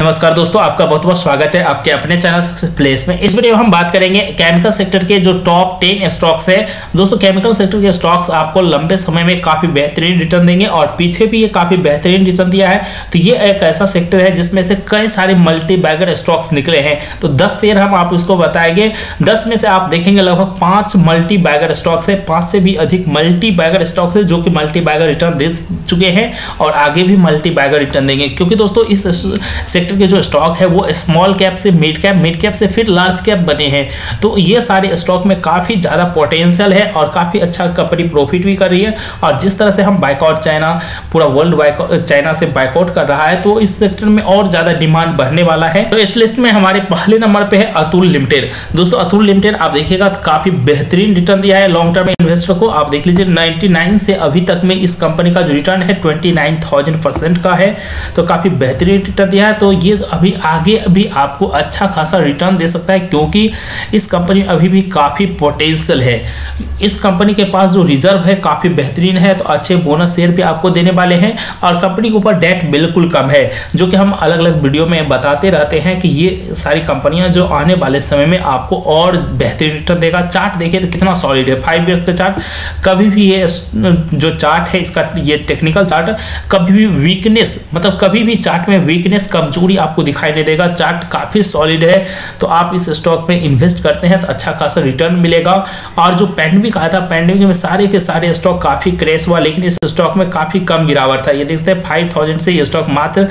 नमस्कार दोस्तों, आपका बहुत बहुत स्वागत है आपके अपने चैनल सक्सेस प्लेस में। इस वीडियो में हम बात करेंगे केमिकल सेक्टर के जो टॉप 10 स्टॉक्स है। दोस्तों, केमिकल सेक्टर के स्टॉक्स आपको लंबे समय में काफी बेहतरीन रिटर्न देंगे और पीछे भी ये काफी बेहतरीन रिटर्न दिया है। तो ये एक ऐसा सेक्टर है जिसमें से कई सारे मल्टी बैगर स्टॉक्स निकले हैं। तो 10 शेयर हम आप इसको बताएंगे। 10 में से आप देखेंगे लगभग 5 मल्टी बैगर स्टॉक्स है, 5 से भी अधिक मल्टी बैगर स्टॉक्स है जो कि मल्टी बैगर रिटर्न दे चुके हैं और आगे भी मल्टी बैगर रिटर्न देंगे। क्योंकि दोस्तों इस सेक्टर के जो स्टॉक है वो स्मॉल कैप से मिड कैप से फिर लार्ज कैप बने हैं। तो ये सारे स्टॉक में काफी ज्यादा पोटेंशियल है और काफी अच्छा कंपनी प्रॉफिट भी कर रही है। और जिस तरह से हम बाइकआउट चाइना, पूरा वर्ल्ड चाइना से बाइकआउट कर रहा है, तो इस सेक्टर में और ज्यादा डिमांड बढ़ने वाला है। तो इस लिस्ट में हमारे पहले नंबर पे है अतुल लिमिटेड। दोस्तों, अतुल लिमिटेड आप देखिएगा तो काफी बेहतरीन रिटर्न दिया है लॉन्ग टर्म इन्वेस्टर को। आप देख लीजिए 99 से अभी तक में इस कंपनी का जो रिटर्न है 29,000% का है। तो काफी बेहतरीन रिटर्न दिया है। तो ये अभी आगे भी आपको अच्छा खासा रिटर्न दे सकता है क्योंकि इस कंपनी अभी भी काफी पोटेंशियल है। इस कंपनी के पास जो रिजर्व है काफी बेहतरीन है। तो अच्छे बोनस शेयर भी आपको देने वाले हैं और कंपनी के ऊपर डेट बिल्कुल कम है, जो कि हम अलग अलग वीडियो में बताते रहते हैं कि ये सारी कंपनियां जो आने वाले समय में आपको और बेहतरीन रिटर्न देगा। चार्ट देखिए तो कितना सॉलिड है, 5 ईयर्स का चार्ट। कभी भी ये जो चार्ट है इसका, ये टेक्निकल चार्ट, कभी भी वीकनेस, मतलब कभी भी चार्ट में वीकनेस, कमजोरी आपको दिखाई नहीं देगा। चार्ट काफी सॉलिड है। तो आप इस स्टॉक में इन्वेस्ट करते हैं तो अच्छा खासा रिटर्न मिलेगा। और जो पैंडेमिक आया था, पैंडेमिक में सारे के सारे स्टॉक काफी क्रैश हुआ, लेकिन इस स्टॉक में काफी कम गिरावट था। ये देखते हैं 5,000 से ये स्टॉक मात्र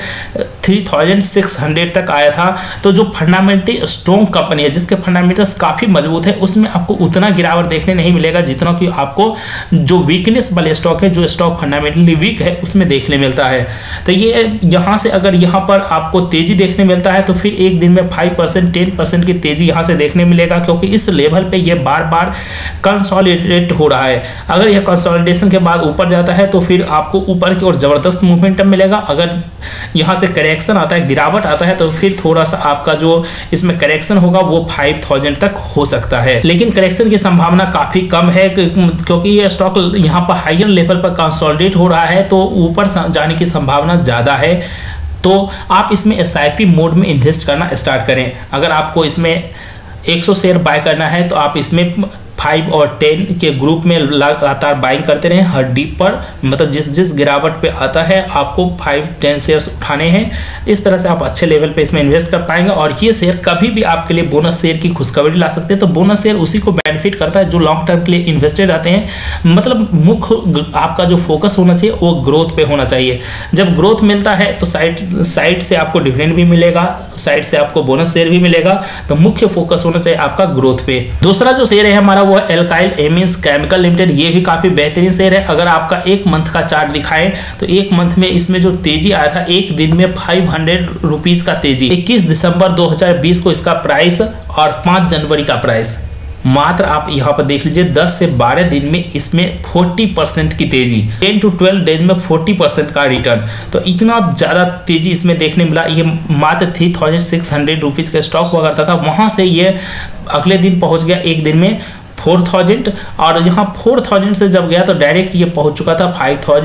3,600 तक आया था। तो जो फंडामेंटली स्ट्रॉन्ग कंपनी है, जिसके फंडामेंटल्स काफी मजबूत है, उसमें आपको उतना गिरावट देखने नहीं मिलेगा जितना कि आपको जो वीकनेस वाले स्टॉक है, जो स्टॉक फंडामेंटली वीक है, उसमें देखने मिलता है। तो ये यहाँ से अगर यहाँ पर आपको तेजी देखने मिलता है तो फिर एक दिन में 5% 10% की तेजी यहाँ से देखने मिलेगा, क्योंकि इस लेवल पे ये बार बार कंसोलिडेट हो रहा है। अगर यह कंसोलिडेशन के बाद ऊपर जाता है तो फिर आपको ऊपर की ओर जबरदस्त मूवमेंटम मिलेगा। अगर यहाँ से करेक्शन आता है, गिरावट आता है, तो फिर थोड़ा सा आपका जो इसमें करेक्शन होगा वो 5,000 तक हो सकता है। लेकिन करेक्शन की संभावना काफी कम है क्योंकि ये स्टॉक यहाँ पर हायर लेवल पर कंसोलिडेट हो रहा है, तो ऊपर जाने की संभावना ज्यादा है। तो आप इसमें SIP मोड में इन्वेस्ट करना स्टार्ट करें। अगर आपको इसमें 100 शेयर बाय करना है तो आप इसमें 5 और 10 के ग्रुप में लगातार बाइंग करते रहें हर डीप पर, मतलब जिस गिरावट पे आता है आपको 5-10 शेयर्स उठाने हैं। इस तरह से आप अच्छे लेवल पे इसमें इन्वेस्ट कर पाएंगे और ये शेयर कभी भी आपके लिए बोनस शेयर की खुशखबरी ला सकते हैं। तो बोनस शेयर उसी को बेनिफिट करता है जो लॉन्ग टर्म के लिए इन्वेस्टेड रहते हैं। मतलब मुख्य आपका जो फोकस होना चाहिए वो ग्रोथ पे होना चाहिए। जब ग्रोथ मिलता है तो साइड से आपको डिविडेंड भी मिलेगा, साइड से आपको बोनस शेयर भी मिलेगा। तो मुख्य फोकस होना चाहिए आपका ग्रोथ पे। दूसरा जो शेयर है हमारा वो है एल्काइल एमिन्स केमिकल लिमिटेड। ये भी काफी बेहतरीन शेयर है। अगर आपका एक मंथ का चार्ट दिखाएं तो एक मंथ में इसमें जो तेजी आया था, एक दिन में 500 रुपीज का तेजी। 21 दिसंबर 2020 को इसका प्राइस और 5 जनवरी का प्राइस। मात्र आप यहाँ पर देख लीजिए 10 से 12 दिन में इसमें 40% की तेजी, 10 to 12 डेज में 40% का रिटर्न। तो इतना ज्यादा तेजी इसमें देखने मिला। ये मात्र 3,600 रुपीज का स्टॉक हुआ करता था, वहां से ये अगले दिन पहुंच गया एक दिन में 4,000 और यहाँ 4,000 से जब गया तो डायरेक्ट ये पहुंच चुका था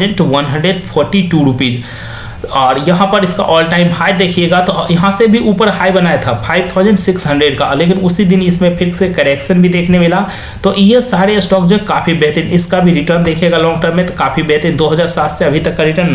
5,142 रुपीज। और यहाँ पर इसका ऑल टाइम हाई देखिएगा तो यहाँ से भी ऊपर हाई बनाया था 5,600 का, लेकिन उसी दिन इसमें फिर से करेक्शन भी देखने मिला। तो ये सारे स्टॉक जो काफी बेहतरीन, इसका भी रिटर्न देखिएगा लॉन्ग टर्म में तो काफी बेहतरीन। 2007 से अभी तक का रिटर्न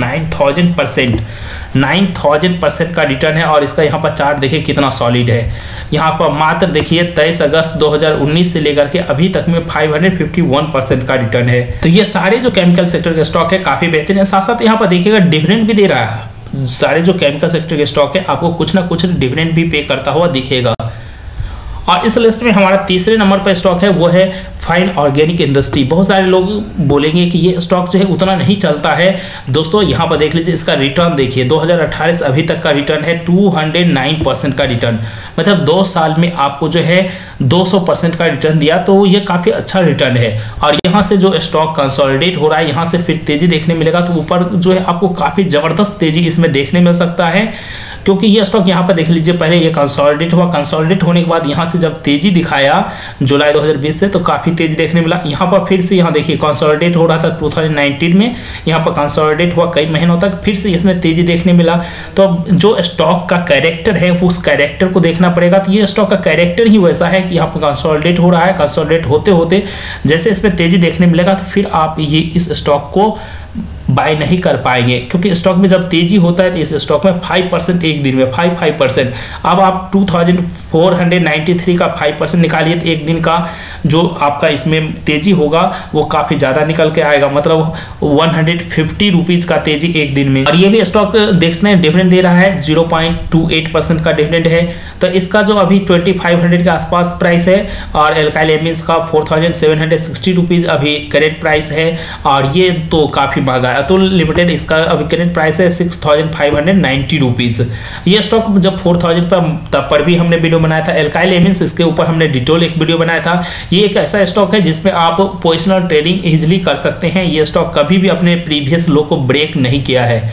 9,000% का रिटर्न है। और इसका यहाँ पर चार्ट देखिए कितना सॉलिड है। यहाँ पर मात्र देखिए 23 अगस्त 2019 से लेकर के अभी तक में 551% का रिटर्न है। तो ये सारे जो केमिकल सेक्टर के स्टॉक है काफी बेहतरीन है। साथ साथ यहाँ पर देखिएगा डिविडेंड भी दे रहा है। सारे जो केमिकल सेक्टर के स्टॉक है आपको कुछ ना कुछ डिविडेंड भी पे करता हुआ दिखेगा। और इस लिस्ट में हमारा तीसरे नंबर पर स्टॉक है वो है फाइन ऑर्गेनिक इंडस्ट्री। बहुत सारे लोग बोलेंगे कि ये स्टॉक जो है उतना नहीं चलता है। दोस्तों यहाँ पर देख लीजिए, इसका रिटर्न देखिए 2018 से अभी तक का रिटर्न है 209% का रिटर्न। मतलब 2 साल में आपको जो है 200% का रिटर्न दिया, तो ये काफी अच्छा रिटर्न है। और यहाँ से जो स्टॉक कंसोलिडेट हो रहा है, यहाँ से फिर तेजी देखने मिलेगा। तो ऊपर जो है आपको काफी जबरदस्त तेजी इसमें देखने मिल सकता है, क्योंकि ये स्टॉक यहाँ पर देख लीजिए पहले ये कंसोलिडेट हुआ, कंसोलिडेट होने के बाद यहाँ से जब तेजी दिखाया जुलाई 2020 से, तो काफी काफ़ी तेज देखने मिला। यहाँ पर फिर से यहाँ देखिए कंसोलिडेट हो रहा था 2019 में, यहाँ पर कंसोलिडेट हुआ कई महीनों तक, फिर से इसमें तेजी देखने मिला। तो अब जो स्टॉक का कैरेक्टर है वो उस कैरेक्टर को देखना पड़ेगा। तो ये स्टॉक का कैरेक्टर ही वैसा है कि यहाँ पर कंसोलिडेट हो रहा है, कंसोलिडेट होते होते जैसे इसमें तेजी देखने मिलेगा तो फिर आप ये इस स्टॉक को बाय नहीं कर पाएंगे, क्योंकि स्टॉक में जब तेजी होता है तो इस स्टॉक में 5% एक दिन में 5%। अब आप 2493 का 5% निकालिए तो एक दिन का जो आपका इसमें तेजी होगा वो काफ़ी ज़्यादा निकल के आएगा, मतलब 150 रुपीज़ का तेजी एक दिन में। और ये भी स्टॉक देखने डिविडेंड दे रहा है, 0.28% का डिविडेंड है। तो इसका जो अभी 2500 के आसपास प्राइस है और एल्काइल एमिन्स का 4760 रुपीज़ अभी करेंट प्राइस है, और ये तो काफ़ी महंगा है। अतुल लिमिटेड इसका अभी करेंट प्राइस है 6590 रुपीज़। ये स्टॉक जब 4000 पर तब पर भी हमने वीडियो बनाया था। एल्काइल एमिन्स इसके ऊपर हमने डिटेल एक वीडियो बनाया था। ये एक ऐसा स्टॉक है जिसमें आप पोजिशनल ट्रेडिंग इजीली कर सकते हैं। ये स्टॉक कभी भी अपने प्रीवियस लो को ब्रेक नहीं किया है।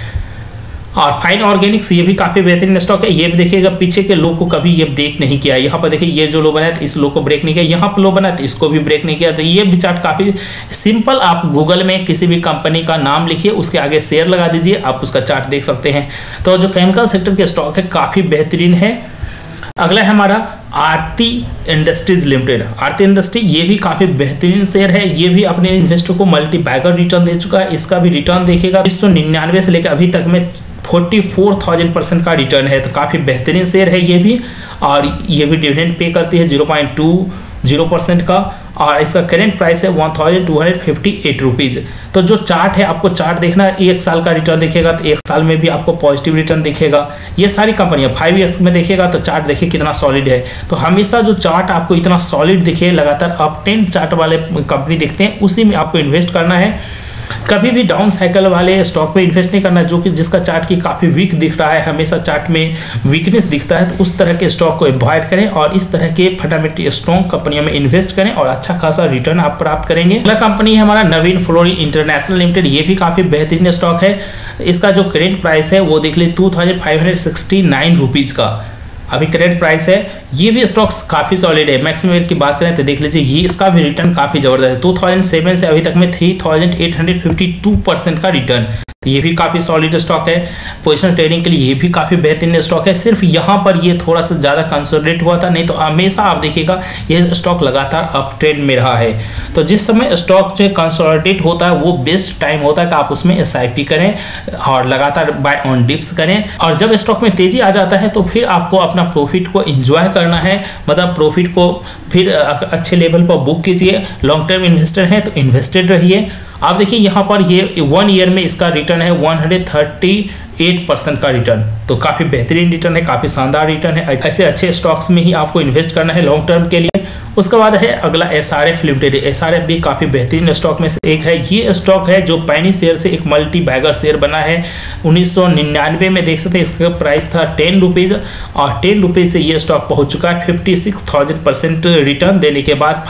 और फाइन ऑर्गेनिक्स ये भी काफ़ी बेहतरीन स्टॉक है। ये भी देखिएगा पीछे के लो को कभी ये ब्रेक नहीं किया। यहाँ पर देखिए ये जो लो बनाया था इस लो को ब्रेक नहीं किया, यहाँ पर लो बनाया तो इसको भी ब्रेक नहीं किया। तो ये भी चार्ट काफ़ी सिंपल, आप गूगल में किसी भी कंपनी का नाम लिखिए, उसके आगे शेयर लगा दीजिए, आप उसका चार्ट देख सकते हैं। तो जो केमिकल सेक्टर के स्टॉक है काफ़ी बेहतरीन है। अगला है हमारा Aarti industries limited. Aarti industry ये भी काफ़ी बेहतरीन शेयर है। ये भी अपने इन्वेस्टर को मल्टी बैगर रिटर्न दे चुका है। इसका भी रिटर्न देखेगा 1999 से लेकर अभी तक में 44,000% का रिटर्न है। तो काफ़ी बेहतरीन शेयर है ये भी, और ये भी डिविडेंड पे करती है 0.20% का, और इसका करेंट प्राइस है 1258 रुपीज़। तो जो चार्ट है आपको चार्ट देखना है, 1 साल का रिटर्न दिखेगा तो 1 साल में भी आपको पॉजिटिव रिटर्न दिखेगा। ये सारी कंपनियां 5 ईयर्स में देखेगा तो चार्ट देखिए कितना सॉलिड है। तो हमेशा जो चार्ट आपको इतना सॉलिड दिखे, लगातार अप ट्रेंड चार्ट वाले कंपनी दिखते हैं, उसी में आपको इन्वेस्ट करना है। कभी भी डाउन साइकिल वाले स्टॉक में इन्वेस्ट नहीं करना, जो कि जिसका चार्ट की काफ़ी वीक दिख रहा है, हमेशा चार्ट में वीकनेस दिखता है, तो उस तरह के स्टॉक को अवॉइड करें और इस तरह के फंडामेंटली स्ट्रॉन्ग कंपनियों में इन्वेस्ट करें और अच्छा खासा रिटर्न आप प्राप्त करेंगे। अगला कंपनी है हमारा नवीन फ्लोरिन इंटरनेशनल लिमिटेड। ये भी काफ़ी बेहतरीन स्टॉक है। इसका जो करेंट प्राइस है वो देख लीजिए 2569 रुपीज़ का अभी करेंट प्राइस है। ये भी स्टॉक्स काफ़ी सॉलिड है। मैक्सिमम की बात करें तो देख लीजिए ये इसका भी रिटर्न काफ़ी ज़बरदस्त है। 2007 से अभी तक में 3852% का रिटर्न, ये भी काफ़ी सॉलिड स्टॉक है। पोजिशनल ट्रेडिंग के लिए ये भी काफ़ी बेहतरीन स्टॉक है। सिर्फ यहाँ पर ये थोड़ा सा ज़्यादा कंसोलिडेट हुआ था, नहीं तो हमेशा आप देखिएगा ये स्टॉक लगातार अप ट्रेंड में रहा है। तो जिस समय स्टॉक जो कंसोलिडेट होता है वो बेस्ट टाइम होता है कि आप उसमें SIP करें और लगातार बाय ऑन डिप्स करें। और जब स्टॉक में तेजी आ जाता है तो फिर आपको अपना प्रॉफिट को एंजॉय करना है, मतलब प्रॉफिट को फिर अच्छे लेवल पर बुक कीजिए। लॉन्ग टर्म इन्वेस्टर हैं तो इन्वेस्टेड रहिए। आप देखिए यहाँ पर ये 1 ईयर में इसका रिटर्न है 138% का रिटर्न, तो काफ़ी बेहतरीन रिटर्न है, काफ़ी शानदार रिटर्न है। ऐसे अच्छे स्टॉक्स में ही आपको इन्वेस्ट करना है लॉन्ग टर्म के लिए। उसके बाद है अगला SRF लिमिटेड। SRF भी काफ़ी बेहतरीन स्टॉक में से एक है। ये स्टॉक है जो पैनी शेयर से एक मल्टी बैगर शेयर बना है। 1999 में देख सकते हैं इसका प्राइस था 10 रुपीज़, और 10 रुपीज़ से ये स्टॉक पहुंच चुका है 56,000% रिटर्न देने के बाद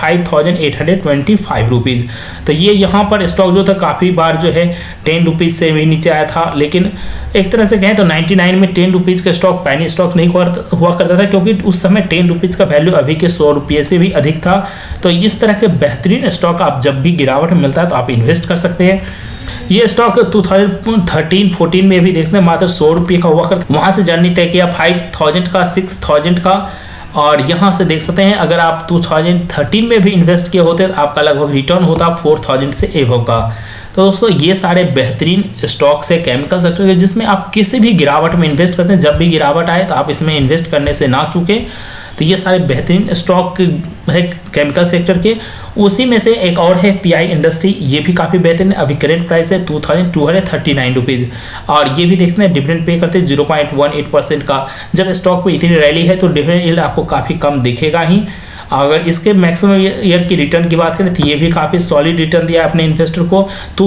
5,825 रुपीज़। तो ये यहाँ पर स्टॉक जो था काफ़ी बार जो है 10 रुपीज़ से भी नीचे आया था, लेकिन एक तरह से कहें तो 99 में 10 रुपीज़ का स्टॉक पैनी स्टॉक नहीं हुआ करता था, क्योंकि उस समय 10 रुपीज़ का वैल्यू अभी के 100 रुपये से भी अधिक था। तो इस तरह के बेहतरीन स्टॉक आप जब भी गिरावट मिलता है तो आप इन्वेस्ट कर सकते हैं। ये स्टॉक 2013-14 में भी देखते हैं मात्र 100 रुपये का हुआ करता, वहाँ से जर्नी तय किया 5000 का, 6000 का, और यहाँ से देख सकते हैं अगर आप 2013 में भी इन्वेस्ट किए होते तो आपका लगभग रिटर्न होता 4000 से एबव का। तो दोस्तों ये सारे बेहतरीन स्टॉक्स है केमिकल सेक्टर के, जिसमें आप किसी भी गिरावट में इन्वेस्ट करते हैं। जब भी गिरावट आए तो आप इसमें इन्वेस्ट करने से ना चूकें। तो ये सारे बेहतरीन स्टॉक है केमिकल सेक्टर के। उसी में से एक और है PI इंडस्ट्री। ये भी काफ़ी बेहतरीन है। अभी करेंट प्राइस है 2239 रुपीज़, और ये भी देखते हैं डिविडेंड पे करते हैं 0.18% का। जब स्टॉक पे इतनी रैली है तो डिविडेंड यील्ड आपको काफ़ी कम दिखेगा ही। अगर इसके मैक्सिमम ईयर की रिटर्न की बात करें तो ये भी काफ़ी सॉलिड रिटर्न दिया अपने इन्वेस्टर को,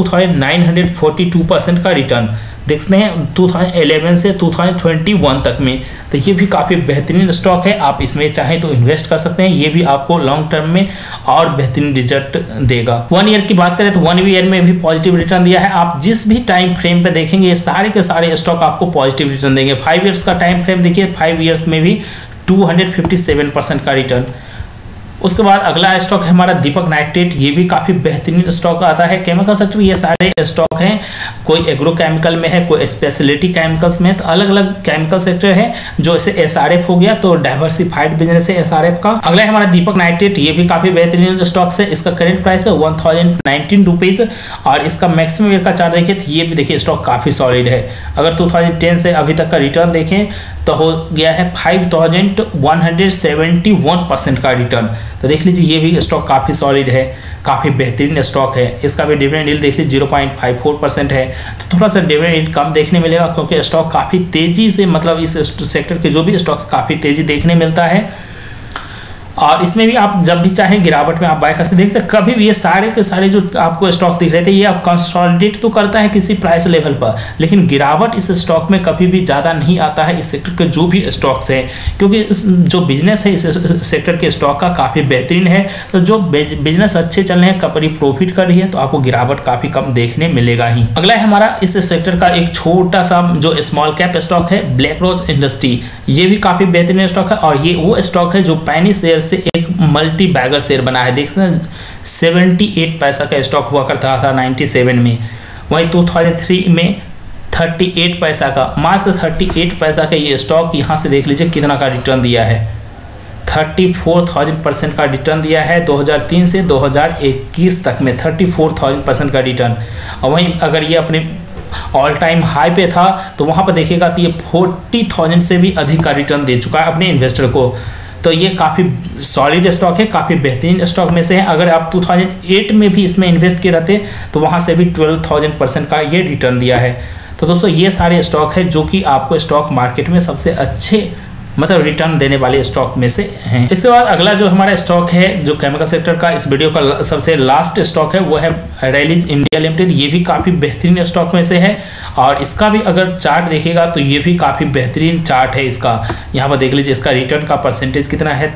2942% का रिटर्न देखते हैं 2011 से 2021 तक में। तो ये भी काफ़ी बेहतरीन स्टॉक है। आप इसमें चाहें तो इन्वेस्ट कर सकते हैं। ये भी आपको लॉन्ग टर्म में और बेहतरीन रिजल्ट देगा। 1 ईयर की बात करें तो 1 ईयर में भी पॉजिटिव रिटर्न दिया है। आप जिस भी टाइम फ्रेम पे देखेंगे ये सारे के सारे स्टॉक आपको पॉजिटिव रिटर्न देंगे। 5 ईयर्स का टाइम फ्रेम देखिए, 5 ईयर्स में भी 257% का रिटर्न। उसके बाद अगला स्टॉक है हमारा दीपक नाइट्रेट, ये भी काफी बेहतरीन स्टॉक आता है। केमिकल सेक्टर ये सारे स्टॉक हैं, कोई एग्रो केमिकल में है, कोई स्पेशलिटी केमिकल्स में, तो अलग अलग केमिकल सेक्टर है। जो इसे एसआरएफ हो गया तो डाइवर्सिफाइड बिजनेस है एसआरएफ का। अगला है हमारा दीपक नाइट्रेट, ये भी काफी बेहतरीन स्टॉक है। इसका करेंट प्राइस है 1019 रुपीज और इसका मैक्सिमम ईयर का चार्ट देखें तो ये भी देखिए स्टॉक काफी सॉलिड है। अगर 2010 से अभी तक का रिटर्न देखें तो हो गया है 5171% का रिटर्न। तो देख लीजिए ये भी स्टॉक काफ़ी सॉलिड है, काफ़ी बेहतरीन स्टॉक है। इसका भी डिविडेंड यील्ड देख लीजिए 0.54% है। तो थोड़ा सा डिविडेंड यील्ड कम देखने मिलेगा क्योंकि स्टॉक काफ़ी तेज़ी से, मतलब इस सेक्टर के जो भी स्टॉक काफ़ी तेज़ी देखने मिलता है। और इसमें भी आप जब भी चाहें गिरावट में आप बाय कर सकते देखते हैं। कभी भी ये सारे के सारे जो आपको स्टॉक दिख रहे थे ये आप कंसोलिडेट तो करता है किसी प्राइस लेवल पर, लेकिन गिरावट इस स्टॉक में कभी भी ज़्यादा नहीं आता है इस सेक्टर के जो भी स्टॉक्स हैं, क्योंकि जो बिजनेस है इस सेक्टर के स्टॉक का काफ़ी बेहतरीन है। तो जो बिजनेस अच्छे चल रहे हैं, कंपनी प्रॉफिट कर रही है, तो आपको गिरावट काफ़ी कम देखने मिलेगा ही। अगला है हमारा इस सेक्टर का एक छोटा सा जो स्मॉल कैप स्टॉक है ब्लैक रोज इंडस्ट्री, ये भी काफ़ी बेहतरीन स्टॉक है और ये वो स्टॉक है जो पैनी शेयर से एक मल्टी बैगर शेयर बना है। देखते हैं 78 पैसा का स्टॉक हुआ करता था 97 में, वहीं 2003 में 38 पैसा का, मात्र 38 पैसा का ये स्टॉक यहाँ से देख लीजिए कितना का रिटर्न दिया है, 34,000% का रिटर्न दिया है 2003 से 2021 तक में 34,000% का रिटर्न। और वहीं अगर ये अपने ऑल टाइम हाई पे था तो वहाँ पर देखिएगा तो ये 40,000 से भी अधिक का रिटर्न दे चुका है अपने इन्वेस्टर को। तो ये काफ़ी सॉलिड स्टॉक है, काफ़ी बेहतरीन स्टॉक में से है। अगर आप 2008 में भी इसमें इन्वेस्ट किए रहते तो वहाँ से भी 12,000% का ये रिटर्न दिया है। तो दोस्तों ये सारे स्टॉक है जो कि आपको स्टॉक मार्केट में सबसे अच्छे मतलब रिटर्न देने वाले स्टॉक में से हैं। इसके बाद अगला जो हमारा स्टॉक है जो केमिकल सेक्टर का इस वीडियो का सबसे लास्ट स्टॉक है वो है रैलीज इंडिया लिमिटेड। ये भी काफ़ी बेहतरीन स्टॉक में से है और इसका भी अगर चार्ट देखेगा तो ये भी काफ़ी बेहतरीन चार्ट है इसका। यहाँ पर देख लीजिए इसका रिटर्न का परसेंटेज कितना है,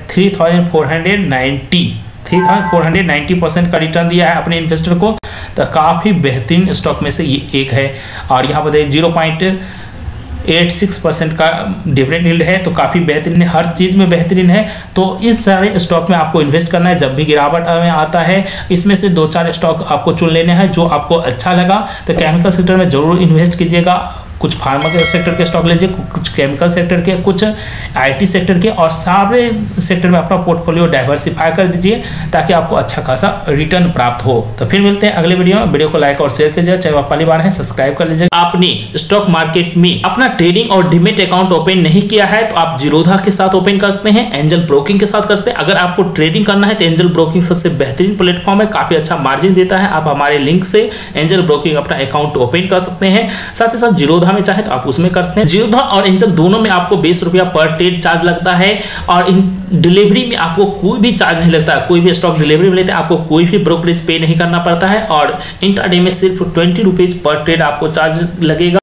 3,490% का रिटर्न दिया है अपने इन्वेस्टर को। तो काफ़ी बेहतरीन स्टॉक में से ये एक है। और यहाँ पर देखिए 0.86% का डिविडेंड यील्ड है, तो काफ़ी बेहतरीन है, हर चीज़ में बेहतरीन है। तो इस सारे स्टॉक में आपको इन्वेस्ट करना है। जब भी गिरावट में आता है इसमें से 2-4 स्टॉक आपको चुन लेने हैं जो आपको अच्छा लगा। तो केमिकल सेक्टर में जरूर इन्वेस्ट कीजिएगा, कुछ फार्मा के सेक्टर के स्टॉक लीजिए, कुछ केमिकल सेक्टर के, कुछ आईटी सेक्टर के, और सारे सेक्टर में अपना पोर्टफोलियो डाइवर्सिफाई कर दीजिए ताकि आपको अच्छा खासा रिटर्न प्राप्त हो। तो फिर मिलते हैं अगले वीडियो में। वीडियो को लाइक और शेयर कीजिए, चाहे आप पहली बार है सब्सक्राइब कर लीजिए। आपने स्टॉक मार्केट में अपना ट्रेडिंग और डीमेट अकाउंट ओपन नहीं किया है तो आप जीरोधा के साथ ओपन कर सकते हैं, एंजल ब्रोकिंग के साथ कर सकते हैं। अगर आपको ट्रेडिंग करना है तो एंजल ब्रोकिंग सबसे बेहतरीन प्लेटफॉर्म है, काफी अच्छा मार्जिन देता है। आप हमारे लिंक से एंजल ब्रोकिंग अपना अकाउंट ओपन कर सकते हैं। साथ ही साथ जीरोधा में चाहे तो आप उसमें कर सकते हैं। जीरोधा और एंजल दोनों में आपको 20 रुपया पर ट्रेड चार्ज लगता है और इन डिलीवरी में आपको कोई भी चार्ज नहीं लगता। कोई भी स्टॉक डिलीवरी में लेते हैं आपको कोई भी ब्रोकरेज पे नहीं करना पड़ता है और इंट्राडे में सिर्फ 20 रुपीज पर ट्रेड आपको चार्ज लगेगा।